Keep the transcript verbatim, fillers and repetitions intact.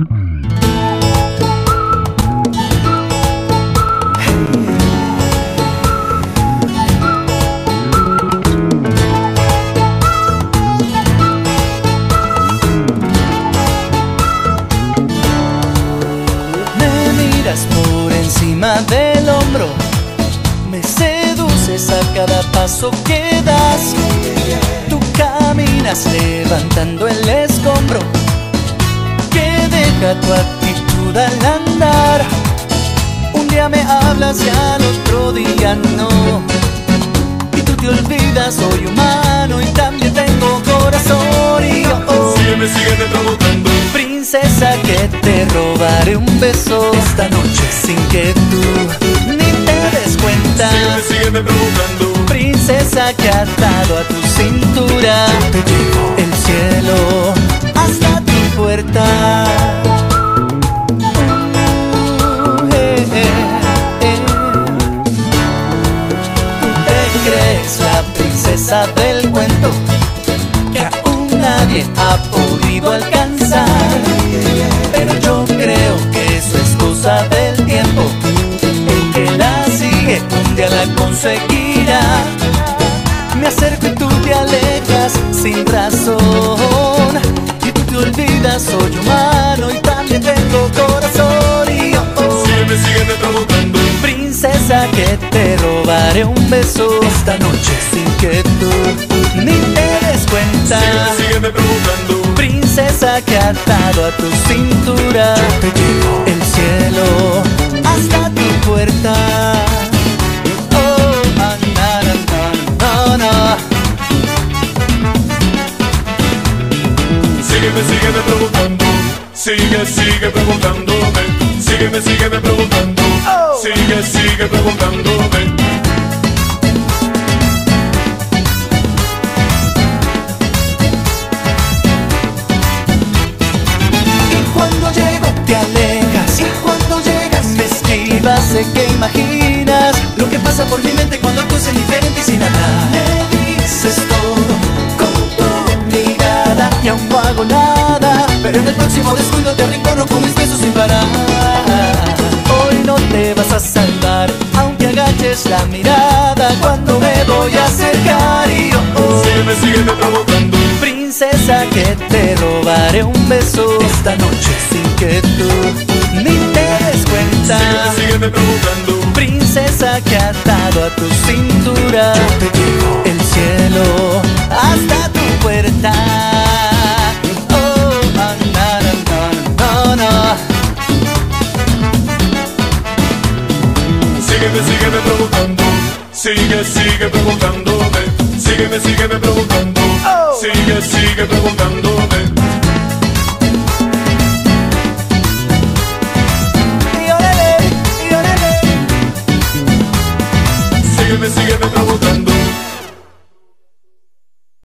Por encima del hombro, me seduces a cada paso que das. Tú caminas levantando el escombro que deja tu actitud al andar. Un día me hablas y al otro día no, y tú te olvidas, soy humano y también tengo corazón. Y yo, oh, sígueme, sígueme provocando, princesa, que te robaré un beso esta noche sin que tú ni te des cuenta. sígueme, sígueme provocando, Princesa, que atado a tu cintura te llevo el cielo hasta tu puerta. Uh, eh, eh, eh. Tú te crees la princesa del cuento que aún nadie ha podido alcanzar, pero yo creo que eso es cosa del tiempo. El que la sigue un día la conseguirá. Me acerco y tú te alejas sin razón, y tú te olvidas, soy humano y también tengo corazón. Y yo, oh, sígueme, sígueme provocando, princesa, que te robaré un beso esta noche sin que tú ni te des cuenta. sígueme, sígueme provocando, Princesa, que atado a tu cintura yo te llevo el cielo hasta tu puerta. Oh, ah, na, na, na, na, na. sígueme, sígueme provocando, sigue, sigue provocándome, sígueme, sígueme provocando, Oh. sigue, sigue provocándome. Cuando llego te alejas, y cuando llegas me esquivas. Sé que imaginas lo que pasa por mi mente cuando actúas indiferente y sin hablar. Me dices todo con tu mirada y aún no hago nada, pero en el próximo descuido te arrincono con mis besos sin parar. Hoy no te vas a salvar aunque agaches la mirada cuando me voy a acercar. Y yo, oh, sígueme, sígueme provocando, princesa, que te robaré un beso esta noche sin que tú ni te des cuenta. sígueme, sígueme provocando, Princesa, que atado a tu cintura yo te llevo el cielo hasta tu puerta. Oh, ah, na, na, na, na, na. sígueme, sígueme provocando, sigue, sigue provocándome, sígueme, sígueme provocando, Oh. sigue, sigue provocándome.